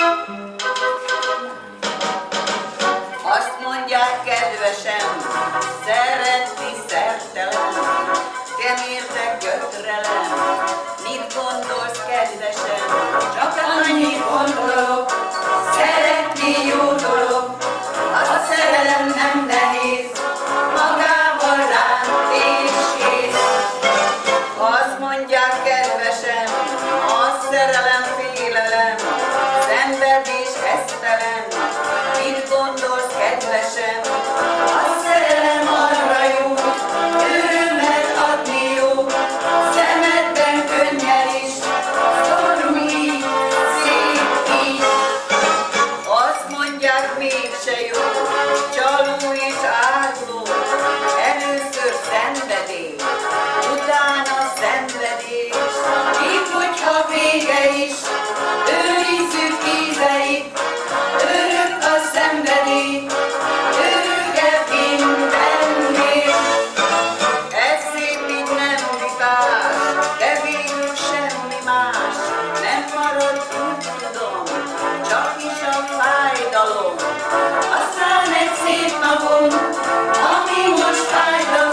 Azt mondják, kedvesem, szeretni szertelen, kemértek gyötrelem. Mit gondolsz, kedvesem? Csak annyit gondolok, szeretni jó dolog, a szerelem nem nehéz, magával rám és kész. Azt mondják, kedvesem, a szerelem félelem, szenvedés esztelen. Mit gondolsz, kedvesem? A szerelem arra jó, örömet adni jó, szemedben könnyel is, szomorú így, szép így. Azt mondják, mégse jó, csaló és áruló, először szenvedély, utána szenvedés. Így, hogyha vége is, őrizzük ízeit, örök a szenvedély, örökebb mindennél. Ez szép, így nem vitás, de végül semmi más nem marad, úgy tudom, csak is a fájdalom. Aztán egy szép napon, ami most fájdalom,